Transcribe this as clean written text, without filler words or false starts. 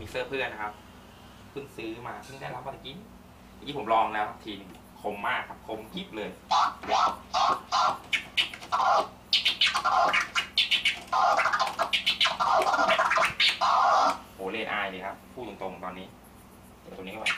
มิกเซอร์เพื่อนนะครับเพิ่งซื้อมาเพิ่งได้รับเมื่อกี้ผมลองแล้วทีนึงคมมากครับคมกิ๊บเลยโอเลนอายเลยครับพูดตรงๆตอนนี้เดี๋ยวตัวนี้ก็ไป